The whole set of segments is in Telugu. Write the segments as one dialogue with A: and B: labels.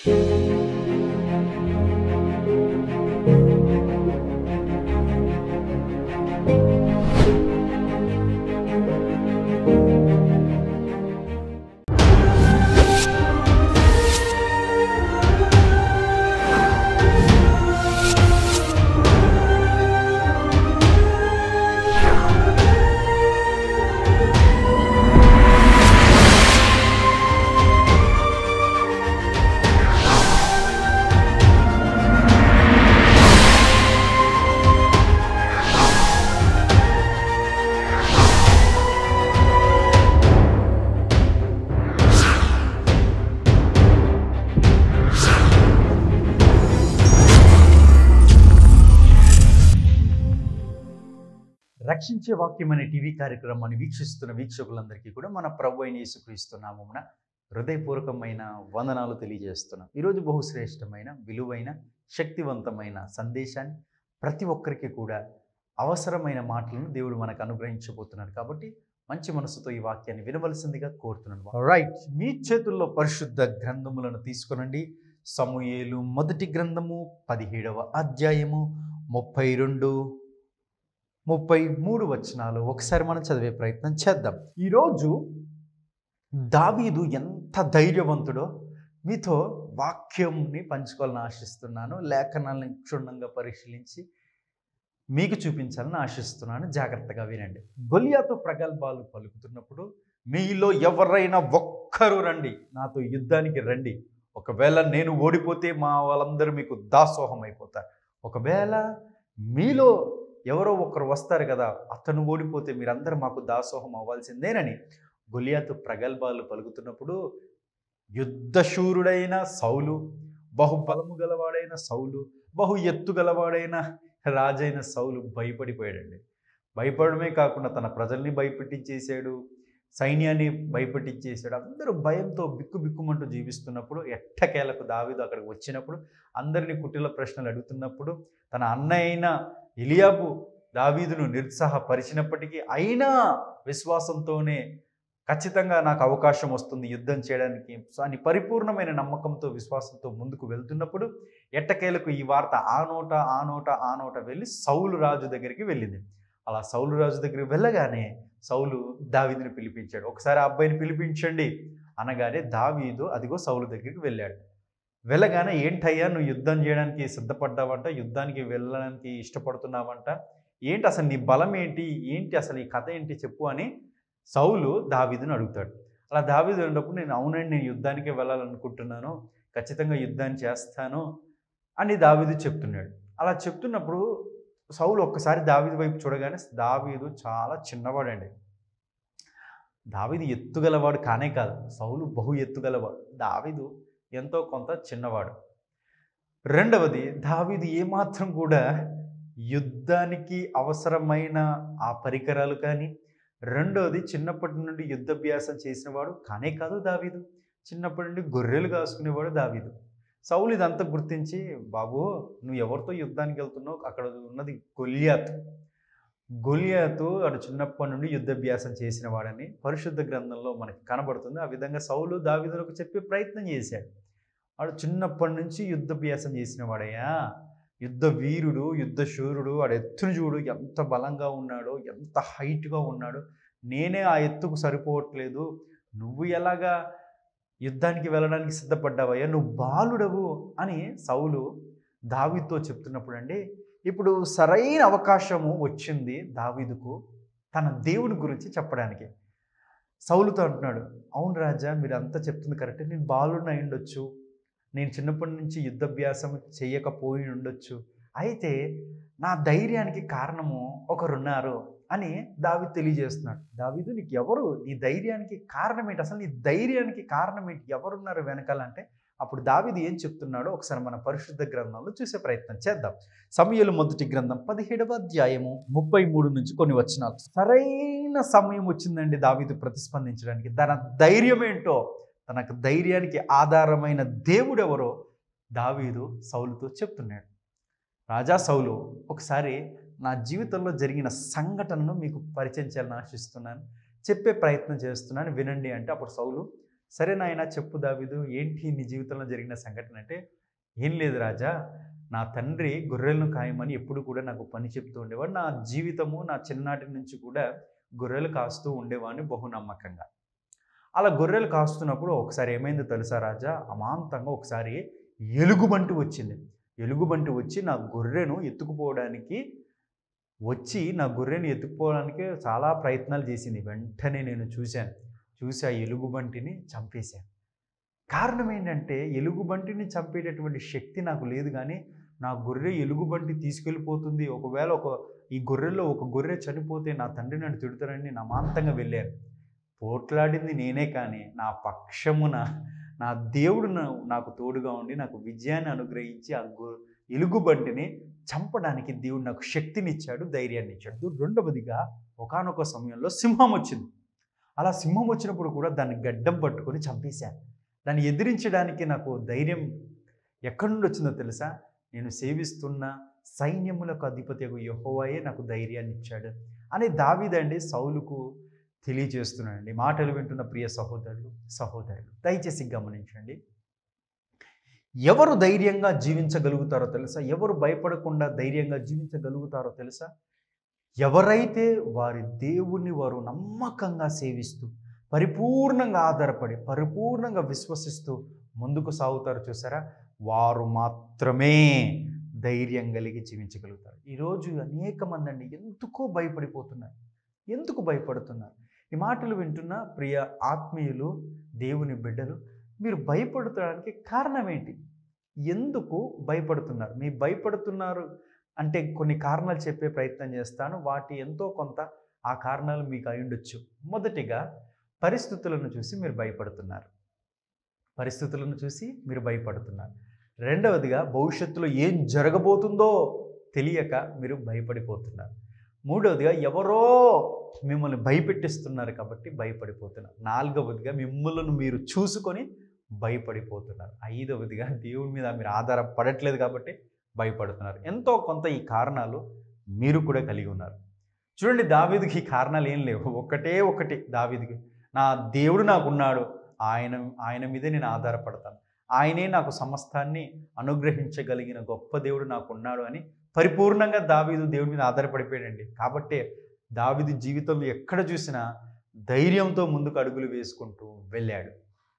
A: రక్షించే వాక్యం అనే టీవీ కార్యక్రమాన్ని వీక్షిస్తున్న వీక్షకులందరికీ కూడా మన ప్రభు అయిన యేసుక్రీస్తు నామమున హృదయపూర్వకమైన వందనాలు తెలియజేస్తున్నాం. ఈరోజు బహుశ్రేష్టమైన విలువైన శక్తివంతమైన సందేశాన్ని ప్రతి ఒక్కరికి కూడా అవసరమైన మాటలను దేవుడు మనకు అనుగ్రహించబోతున్నాడు. కాబట్టి మంచి మనసుతో ఈ వాక్యాన్ని వినవలసిందిగా కోరుతున్నాను. రైట్, మీ చేతుల్లో పరిశుద్ధ గ్రంథములను తీసుకొనండి. సమూయేలు మొదటి గ్రంథము 17వ అధ్యాయము 32-33 వచనాలు ఒకసారి మనం చదివే ప్రయత్నం చేద్దాం. ఈరోజు దావీదు ఎంత ధైర్యవంతుడో మీతో వాక్యంని పంచుకోవాలని ఆశిస్తున్నాను. లేఖనాలను క్షుణ్ణంగా పరిశీలించి మీకు చూపించాలని ఆశిస్తున్నాను. జాగ్రత్తగా వినండి. గొలియాతు ప్రగల్భాలు పలుకుతున్నప్పుడు మీలో ఎవరైనా ఒక్కరు రండి, నాతో యుద్ధానికి రండి. ఒకవేళ నేను ఓడిపోతే మా వాళ్ళందరూ మీకు దాసోహం అయిపోతారు. ఒకవేళ మీలో ఎవరో ఒకరు వస్తారు కదా, అతను ఓడిపోతే మీరందరూ మాకు దాసోహం అవ్వాల్సిందేనని గొలియాతు ప్రగల్భాలు పలుకుతున్నప్పుడు యుద్ధశూరుడైన సౌలు, బహుబలము గలవాడైన సౌలు, బహు ఎత్తు గలవాడైన రాజైన సౌలు భయపడిపోయాడండి. భయపడమే కాకుండా తన ప్రజల్ని భయపెట్టించేశాడు, సైన్యాన్ని భయపెట్టించేశాడు. అందరూ భయంతో బిక్కుబిక్కుమంటూ జీవిస్తున్నప్పుడు ఎట్టకేలకు దావీదు అక్కడికి వచ్చినప్పుడు అందరినీ కుటిల ప్రశ్నలు అడుగుతున్నప్పుడు తన అన్నయ్య అయిన ఎలియాబు దావీదును నిరుత్సాహపరిచినప్పటికీ అయినా విశ్వాసంతోనే ఖచ్చితంగా నాకు అవకాశం వస్తుంది యుద్ధం చేయడానికి అని పరిపూర్ణమైన నమ్మకంతో విశ్వాసంతో ముందుకు వెళ్తున్నప్పుడు ఎట్టకేలకు ఈ వార్త ఆ నోట వెళ్ళి సౌలు రాజు దగ్గరికి వెళ్ళింది. అలా సౌలు రాజు దగ్గరికి వెళ్ళగానే సౌలు దావీదుని పిలిపించాడు. ఒకసారి ఆ అబ్బాయిని పిలిపించండి అనగానే దావీదు అదిగో సౌలు దగ్గరికి వెళ్ళాడు. వెళ్ళగానే ఏంటయ్యా నువ్వు యుద్ధం చేయడానికి సిద్ధపడ్డావంట, యుద్ధానికి వెళ్ళడానికి ఇష్టపడుతున్నావంట, ఏంటి అసలు నీ బలం ఏంటి, అసలు ఈ కథ ఏంటి చెప్పు అని సౌలు దావీదుని అడుగుతాడు. అలా దావీదు అన్నప్పుడు నేను అవునండి, నేను యుద్ధానికే వెళ్ళాలనుకుంటున్నాను, ఖచ్చితంగా యుద్ధాన్ని చేస్తాను అని దావీదు చెప్తున్నాడు. అలా చెప్తున్నప్పుడు సౌలు ఒక్కసారి దావీదు వైపు చూడగానే దావీదు చాలా చిన్నవాడండి. దావీదు ఎత్తుగలవాడు కానే కాదు, సౌలు బహు ఎత్తుగలవాడు, దావీదు ఎంతో కొంత చిన్నవాడు. రెండవది, దావీదు ఏమాత్రం కూడా యుద్ధానికి అవసరమైన ఆ పరికరాలు కానీ, రెండవది చిన్నప్పటి నుండి యుద్ధాభ్యాసం చేసినవాడు కానే కాదు దావీదు. చిన్నప్పటి నుండి గొర్రెలు కాసుకునేవాడు దావీదు. సౌలు ఇదంతా గుర్తించి, బాబు నువ్వు ఎవరితో యుద్ధానికి వెళ్తున్నావు, అక్కడ ఉన్నది గొలియాతు అటు చిన్నప్పటి నుండి యుద్ధాభ్యాసం చేసిన వాడని పరిశుద్ధ గ్రంథంలో మనకి కనబడుతుంది. ఆ విధంగా సౌలు దావీదులకు చెప్పే ప్రయత్నం చేశాడు. వాడు చిన్నప్పటి నుంచి యుద్ధాభ్యాసం చేసిన వాడయ్యా, యుద్ధ వీరుడు, యుద్ధ శూరుడు, వాడు ఎత్తును చూడు ఎంత బలంగా ఉన్నాడో, ఎంత హైట్గా ఉన్నాడో, నేనే ఆ ఎత్తుకు సరిపోవట్లేదు, నువ్వు ఎలాగా యుద్ధానికి వెళ్ళడానికి సిద్ధపడ్డావయ్యా, నువ్వు బాలుడవు అని సౌలు దావీదుతో చెప్తున్నప్పుడు అండి, ఇప్పుడు సరైన అవకాశము వచ్చింది దావీదుకు తన దేవుని గురించి చెప్పడానికి. సౌలుతో అంటున్నాడు, అవును రాజా మీరు అంతా చెప్తుంది కరెక్టే, నేను బాలుడిని అయి ఉండొచ్చు, నేను చిన్నప్పటి నుంచి యుద్ధాభ్యాసం చేయకపోయి ఉండొచ్చు, అయితే నా ధైర్యానికి కారణము ఒకరున్నారు అని దావీదు తెలియజేస్తున్నాడు. దావీదు నీకు ఎవరు, నీ ధైర్యానికి కారణం ఏంటి, అసలు నీ ధైర్యానికి కారణం ఏంటి, ఎవరున్నారు వెనకాలంటే అప్పుడు దావీదు ఏం చెప్తున్నాడో ఒకసారి మన పరిశుద్ధ గ్రంథంలో చూసే ప్రయత్నం చేద్దాం. సమూయేలు మొదటి గ్రంథం 17వ అధ్యాయము 33 నుంచి కొన్ని వచనాలు. సరైన సమయం వచ్చిందండి దావీదు ప్రతిస్పందించడానికి. తన ధైర్యం ఏంటో, తనకు ధైర్యానికి ఆధారమైన దేవుడు ఎవరో దావీదు సౌలుతో చెప్తున్నాడు. రాజా సౌలు, ఒకసారి నా జీవితంలో జరిగిన సంఘటనను మీకు పరిచయం చేయాలని ఆశిస్తున్నాను, చెప్పే ప్రయత్నం చేస్తున్నాను, వినండి అంటే అప్పుడు సౌలు సరే నాయన చెప్పు దావీదు, ఏంటి నీ జీవితంలో జరిగిన సంఘటన అంటే, ఏం లేదు రాజా, నా తండ్రి గొర్రెలను కాయమని ఎప్పుడు కూడా నాకు పని చెప్తూ ఉండేవాడు. నా జీవితము నా చిన్ననాటి నుంచి కూడా గొర్రెలు కాస్తూ ఉండేవాడిని బహునమ్మకంగా. అలా గొర్రెలు కాస్తున్నప్పుడు ఒకసారి ఏమైందో తెలుసా రాజా, అమాంతంగా ఒకసారి ఎలుగుబంటి వచ్చింది. ఎలుగుబంటి వచ్చి నా గొర్రెను ఎత్తుకుపోవడానికి నా గొర్రెని ఎత్తుకుపోవడానికి చాలా ప్రయత్నాలు చేసింది. వెంటనే నేను చూసి ఆ ఎలుగుబంటిని చంపేశాను. కారణం ఏంటంటే, ఎలుగుబంటిని చంపేటటువంటి శక్తి నాకు లేదు, కానీ నా గొర్రె ఎలుగుబంటి తీసుకెళ్ళిపోతుంది, ఒకవేళ ఈ గొర్రెల్లో ఒక గొర్రె చనిపోతే నా తండ్రి నన్ను తిడతారని నేను అమాంతంగా వెళ్ళాను. పోట్లాడింది నేనే, కానీ నా పక్షమున నా దేవుడు నాకు తోడుగా ఉండి నాకు విజయాన్ని అనుగ్రహించి ఆ ఎలుగుబంటిని చంపడానికి దేవుడు నాకు శక్తినిచ్చాడు, ధైర్యాన్ని ఇచ్చాడు. రెండవదిగా ఒకానొక సమయంలో సింహం వచ్చింది. అలా సింహం వచ్చినప్పుడు కూడా దాన్ని గడ్డం పట్టుకొని చంపేశాను. దాన్ని ఎదిరించడానికి నాకు ధైర్యం ఎక్కడి నుండి వచ్చిందో తెలుసా? నేను సేవిస్తున్న సైన్యములకు అధిపతియగు యెహోవాయే నాకు ధైర్యాన్ని ఇచ్చాడు అని దావీదండి సౌలుకు తెలియజేస్తున్నాడండి. మాటలు వింటున్న ప్రియ సహోదరులు దయచేసి గమనించండి. ఎవరు ధైర్యంగా జీవించగలుగుతారో తెలుసా? ఎవరు భయపడకుండా ధైర్యంగా జీవించగలుగుతారో తెలుసా? ఎవరైతే వారి దేవుణ్ణి వారు నమ్మకంగా సేవిస్తూ, పరిపూర్ణంగా ఆధారపడి, పరిపూర్ణంగా విశ్వసిస్తూ ముందుకు సాగుతారు చూసారా, వారు మాత్రమే ధైర్యం కలిగి జీవించగలుగుతారు. ఈరోజు అనేక మంది అండి ఎందుకు భయపడుతున్నారు? ఈ మాటలు వింటున్న ప్రియ ఆత్మీయులు, దేవుని బిడ్డలు, మీరు భయపడటానికి కారణం ఏంటి? ఎందుకు భయపడుతున్నారు? మీ భయపడుతున్నారు అంటే కొన్ని కారణాలు చెప్పే ప్రయత్నం చేస్తాను. వాటి ఎంతో కొంత ఆ కారణాలు మీకు అయి ఉండొచ్చు. మొదటిగా పరిస్థితులను చూసి మీరు భయపడుతున్నారు. రెండవదిగా భవిష్యత్తులో ఏం జరగబోతుందో తెలియక మీరు భయపడిపోతున్నారు. మూడవదిగా ఎవరో మిమ్మల్ని భయపెట్టిస్తున్నారు కాబట్టి భయపడిపోతున్నారు. నాలుగవదిగా మిమ్మల్ని మీరు చూసుకొని భయపడిపోతున్నారు. ఐదవదిగా దేవుని మీద మీరు ఆధారపడట్లేదు కాబట్టి భయపడుతున్నారు. ఎంతో కొంత ఈ కారణాలు మీరు కూడా కలిగి ఉన్నారు. చూడండి, దావీదుకి ఈ కారణాలు ఏం లేవు. ఒకటి దావీదుకి, నా దేవుడు నాకున్నాడు, ఆయన మీదే నేను ఆధారపడతాను, ఆయనే నాకు సమస్తాన్ని అనుగ్రహించగలిగిన గొప్ప దేవుడు నాకున్నాడు అని పరిపూర్ణంగా దావీదు దేవుడి మీద ఆధారపడిపోయాడండి. కాబట్టే దావీదు జీవితంలో ఎక్కడ చూసినా ధైర్యంతో ముందుకు అడుగులు వేసుకుంటూ వెళ్ళాడు.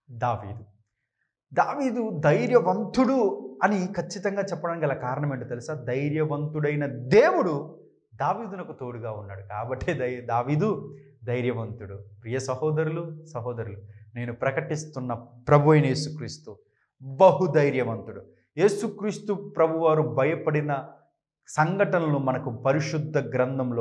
A: దావీదు ధైర్యవంతుడు అని ఖచ్చితంగా చెప్పడానికి గల కారణం ఏంటో తెలుసా? ధైర్యవంతుడైన దేవుడు దావీదునకు తోడుగా ఉన్నాడు కాబట్టే దావీదు ధైర్యవంతుడు. ప్రియ సహోదరులు, నేను ప్రకటిస్తున్న ప్రభు అయిన యేసుక్రీస్తు బహుధైర్యవంతుడు. యేసుక్రీస్తు ప్రభువారు భయపడిన సంఘటనలు మనకు పరిశుద్ధ గ్రంథంలో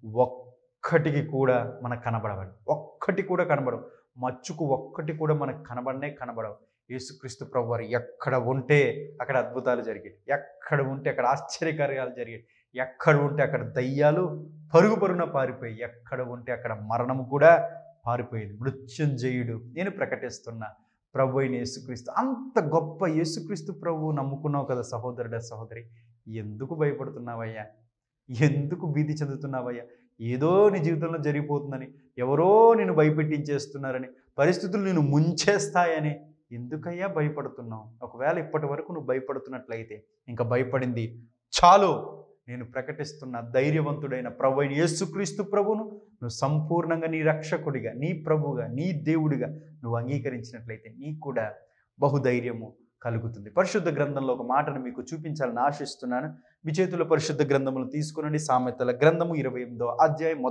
A: ఒక్కటికి కూడా మనకు కనబడవండి. ఒక్కటి కూడా కనబడవు. మచ్చుకు ఒక్కటి కూడా మనకు కనబడవు. యేసుక్రీస్తు ప్రభువారు ఎక్కడ ఉంటే అక్కడ అద్భుతాలు జరిగాయి, ఎక్కడ ఉంటే అక్కడ ఆశ్చర్యకార్యాలు జరిగాయి, ఎక్కడ ఉంటే అక్కడ దయ్యాలు పరుగున పారిపోయి, ఎక్కడ ఉంటే అక్కడ మరణము కూడా పారిపోయింది. మృత్యుంజయుడు నేను ప్రకటిస్తున్న ప్రభు అయిన యేసుక్రీస్తు. అంత గొప్ప యేసుక్రీస్తు ప్రభువు నమ్ముకున్నావు కదా సహోదరుడా, సహోదరి, ఎందుకు భయపడుతున్నావయ్యా? ఎందుకు భీతి చెందుతున్నావయ్యా? ఏదో నీ జీవితంలో జరిగిపోతుందని, ఎవరో నిన్ను భయపెట్టించేస్తున్నారని, పరిస్థితులు నిన్ను ముంచేస్తాయని ఎందుకయ్యా భయపడుతున్నావు? ఒకవేళ ఇప్పటి వరకు నువ్వు భయపడుతున్నట్లయితే ఇంకా భయపడింది చాలు. నేను ప్రకటిస్తున్న ధైర్యవంతుడైన ప్రభు అయిన యేసుక్రీస్తు ప్రభువును నువ్వు సంపూర్ణంగా నీ రక్షకుడిగా, నీ ప్రభువుగా, నీ దేవుడిగా నువ్వు అంగీకరించినట్లయితే నీకు కూడా బహుధైర్యము కలుగుతుంది. పరిశుద్ధ గ్రంథంలో ఒక మాటను మీకు చూపించాలని ఆశిస్తున్నాను. మీ చేతుల్లో పరిశుద్ధ గ్రంథములు తీసుకునండి. సామెతల గ్రంథము 28వ అధ్యాయం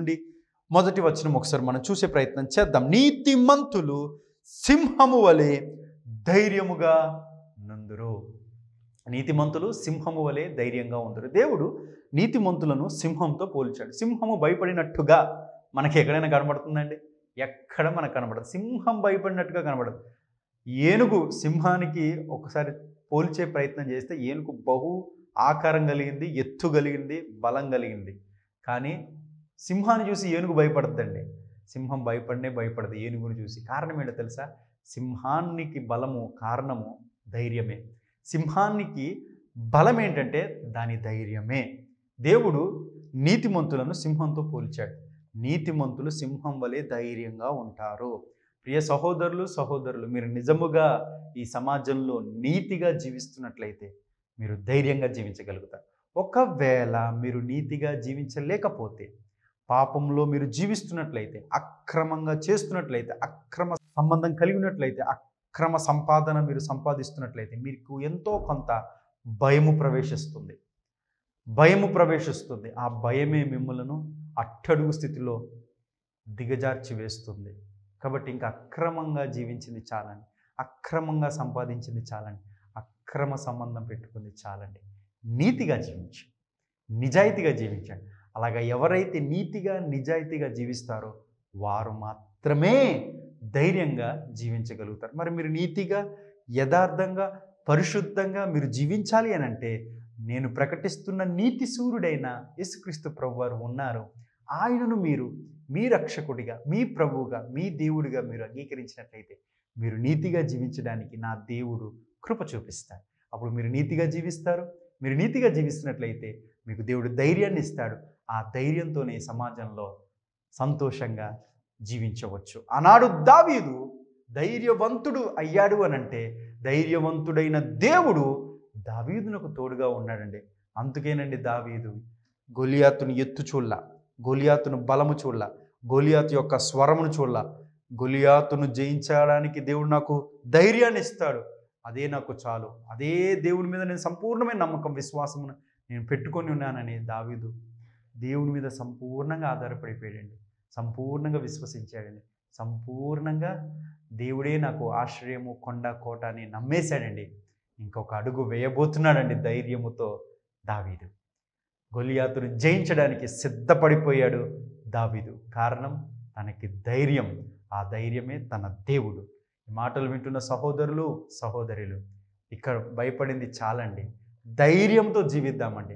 A: మొదటి వచనం ఒకసారి మనం చూసే ప్రయత్నం చేద్దాం. నీతిమంతులు సింహము వలె ధైర్యముగా నుందురు. నీతిమంతులు సింహము వలె ధైర్యంగా ఉందరు. దేవుడు నీతిమంతులను సింహంతో పోల్చాడు. సింహము భయపడినట్టుగా మనకి ఎక్కడైనా కనబడుతుందండి? ఎక్కడ మనకు కనబడదు. సింహం భయపడినట్టుగా కనబడదు. ఏనుగు సింహానికి ఒకసారి పోల్చే ప్రయత్నం చేస్తే ఏనుగు బహు ఆకారం కలిగింది, ఎత్తు కలిగింది, బలం కలిగింది. కానీ సింహాన్ని చూసి ఏనుగు భయపడద్దండి. సింహం భయపడదు ఏనుగుని చూసి. కారణం ఏంటో తెలుసా? సింహానికి బలము కారణము ధైర్యమే. సింహానికి బలం ఏంటంటే దాని ధైర్యమే. దేవుడు నీతిమంతులను సింహంతో పోల్చాడు. నీతిమంతులు సింహం వలె ధైర్యంగా ఉంటారు. ప్రియ సహోదరులు మీరు నిజముగా ఈ సమాజంలో నీతిగా జీవిస్తున్నట్లయితే మీరు ధైర్యంగా జీవించగలుగుతారు. ఒకవేళ మీరు నీతిగా జీవించలేకపోతే, పాపంలో మీరు జీవిస్తున్నట్లయితే, అక్రమంగా చేస్తున్నట్లయితే, అక్రమ సంబంధం కలిగి ఉన్నట్లయితే, అక్రమ సంపాదన మీరు సంపాదిస్తున్నట్లయితే మీకు ఎంతో కొంత భయము ప్రవేశిస్తుంది. ఆ భయమే మిమ్మలను అట్టడుగు స్థితిలో దిగజార్చి వేస్తుంది. కాబట్టి ఇంకా అక్రమంగా జీవించింది చాలండి, అక్రమంగా సంపాదించింది చాలండి, అక్రమ సంబంధం పెట్టుకుంది చాలండి. నీతిగా జీవించండి, నిజాయితీగా జీవించండి. అలాగా ఎవరైతే నీతిగా నిజాయితీగా జీవిస్తారో వారు మాత్రమే ధైర్యంగా జీవించగలుగుతారు. మరి మీరు నీతిగా, యథార్థంగా, పరిశుద్ధంగా మీరు జీవించాలి అని అంటే నేను ప్రకటిస్తున్న నీతి సూర్యుడైన యేసుక్రీస్తు ప్రభువారు ఉన్నారు. ఆయనను మీరు మీ రక్షకుడిగా, మీ ప్రభువుగా, మీ దేవుడిగా మీరు అంగీకరించినట్లయితే మీరు నీతిగా జీవించడానికి నా దేవుడు కృప చూపిస్తాడు. అప్పుడు మీరు నీతిగా జీవిస్తారు. మీరు నీతిగా జీవిస్తున్నట్లయితే మీకు దేవుడు ధైర్యాన్ని ఇస్తాడు. ఆ ధైర్యంతోనే సమాజంలో సంతోషంగా జీవించవచ్చు. ఆనాడు దావీదు ధైర్యవంతుడు అయ్యాడు అనంటే ధైర్యవంతుడైన దేవుడు దావీదునకు తోడుగా ఉన్నాడండి. అందుకేనండి దావీదు గొలియాతును ఎత్తు చూడలా, గొలియాతును బలము చూడలా, గొలియాతు యొక్క స్వరమును చూడలా. గొలియాతును జయించడానికి దేవుడు నాకు ధైర్యాన్ని ఇస్తాడు, అదే నాకు చాలు, అదే దేవుని మీద నేను సంపూర్ణమైన నమ్మకం, విశ్వాసమును నేను పెట్టుకొని ఉన్నానని దావీదు దేవుని మీద సంపూర్ణంగా ఆధారపడిపోయాడండి, సంపూర్ణంగా విశ్వసించాడండి, సంపూర్ణంగా దేవుడే నాకు ఆశ్రయము, కొండ, కోట అని నమ్మేశాడండి. ఇంకొక అడుగు వేయబోతున్నాడండి ధైర్యముతో దావీదు. గొలియాతును జయించడానికి సిద్ధపడిపోయాడు దావీదు. కారణం తనకి ధైర్యం. ఆ ధైర్యమే తన దేవుడు. ఈ మాటలు వింటున్న సహోదరులు ఇక్కడ భయపడింది చాలండి. ధైర్యంతో జీవిద్దామండి.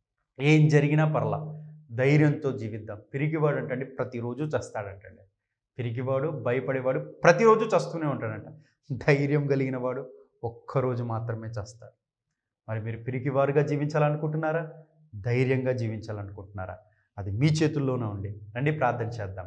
A: ఏం జరిగినా పర్లా, ధైర్యంతో జీవిద్దాం. పిరికివాడు అంటండి ప్రతిరోజు చస్తాడంటండి. పిరికివాడు, భయపడేవాడు ప్రతిరోజు చస్తూనే ఉంటాడంట. ధైర్యం కలిగిన వాడు ఒక్కరోజు మాత్రమే చస్తాడు. మరి మీరు పిరికివారుగా జీవించాలనుకుంటున్నారా, ధైర్యంగా జీవించాలనుకుంటున్నారా? అది మీ చేతుల్లోనే ఉంది. రండి ప్రార్థన చేద్దాం.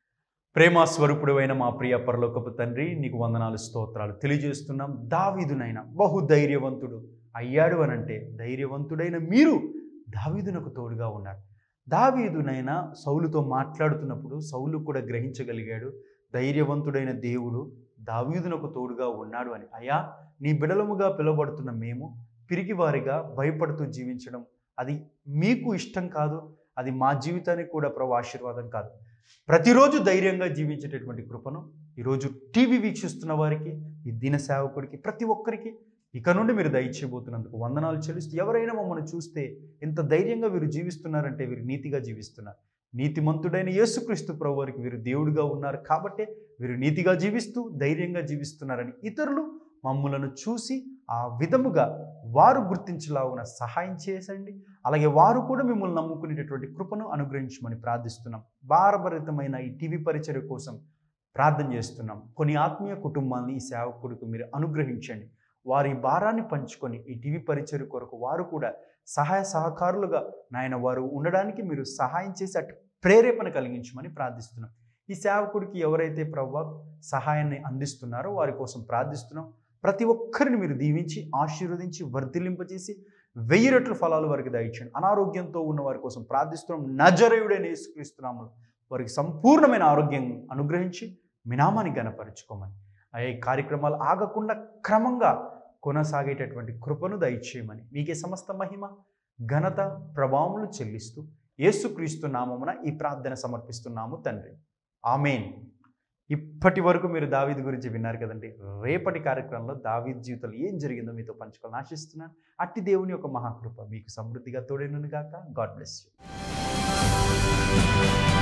A: ప్రేమ స్వరూపుడు అయిన మా ప్రియ పరలోకపు తండ్రి, నీకు వందనాలు, స్తోత్రాలు తెలియజేస్తున్నాం. దావీదునైనా బహు ధైర్యవంతుడు అయ్యాడు అనంటే ధైర్యవంతుడైన మీరు దావీదునకు తోడుగా ఉన్నారు. దావీదునైనా సౌలుతో మాట్లాడుతున్నప్పుడు సౌలు కూడా గ్రహించగలిగాడు ధైర్యవంతుడైన దేవుడు దావీదునకు తోడుగా ఉన్నాడు అని. అయ్యా, నీ బిడలముగా పిలువబడుతున్న మేము పిరికివారిగా భయపడుతూ జీవించడం అది మీకు ఇష్టం కాదు, అది మా జీవితానికి కూడా ప్రభు ఆశీర్వాదం కాదు. ప్రతిరోజు ధైర్యంగా జీవించేటటువంటి కృపను ఈరోజు టీవీ వీక్షిస్తున్న వారికి, ఈ దిన సేవకుడికి, ప్రతి ఒక్కరికి ఇక నుండి మీరు దయచేయబోతున్నందుకు వందనాలు చెల్లిస్తూ, ఎవరైనా మమ్మల్ని చూస్తే ఎంత ధైర్యంగా వీరు జీవిస్తున్నారంటే వీరు నీతిగా జీవిస్తున్నారు. నీతిమంతుడైన యేసుక్రీస్తు ప్రభు వారికి వీరు దేవుడిగా ఉన్నారు కాబట్టి వీరు నీతిగా జీవిస్తూ ధైర్యంగా జీవిస్తున్నారని ఇతరులు మమ్మలను చూసి ఆ విధముగా వారు గుర్తించలాగున సహాయం చేసండి. అలాగే వారు కూడా మిమ్మల్ని నమ్ముకునేటటువంటి కృపను అనుగ్రహించమని ప్రార్థిస్తున్నాం. భారభరితమైన ఈ టీవీ పరిచర్య కోసం ప్రార్థన చేస్తున్నాం. కొన్ని ఆత్మీయ కుటుంబాన్ని ఈ సేవకుడికి మీరు అనుగ్రహించండి. వారి భారాన్ని పంచుకొని ఈ టీవీ పరిచర్య కొరకు వారు కూడా సహాయ సహకారులుగా నాయన వారు ఉండడానికి మీరు సహాయం చేసి అటు ప్రేరేపణ కలిగించమని ప్రార్థిస్తున్నాం. ఈ సేవకుడికి ఎవరైతే ప్రభువా సహాయాన్ని అందిస్తున్నారో వారి కోసం ప్రార్థిస్తున్నాం. ప్రతి ఒక్కరిని మీరు దీవించి ఆశీర్వదించి వర్ధిల్లింపజేసి 1000 రెట్ల ఫలాలు వారికి దయచేయండి. అనారోగ్యంతో ఉన్న వారి కోసం ప్రార్థిస్తున్నాం. నజరేయుడైన యేసుక్రీస్తు నామములో వారికి సంపూర్ణమైన ఆరోగ్యం అనుగ్రహించి మీ నామాన్ని ఘనపరచుకోమని, ఈ కార్యక్రమాలు ఆగకుండా క్రమంగా కొనసాగేటటువంటి కృపను దయచేయమని, మీకే సమస్త మహిమ, ఘనత, ప్రభావములు చెల్లిస్తూ యేసుక్రీస్తు నామమున ఈ ప్రార్థన సమర్పిస్తున్నాము తండ్రి. ఆమేన్. ఇప్పటి వరకు మీరు దావీదు గురించి విన్నారు కదండి. రేపటి కార్యక్రమంలో దావీదు జీవితంలో ఏం జరిగిందో మీతో పంచుకోవాలని ఆశిస్తున్నాను. అట్టి దేవుని యొక్క మహాకృప మీకు సమృద్ధిగా తోడైనను గాక. God bless you.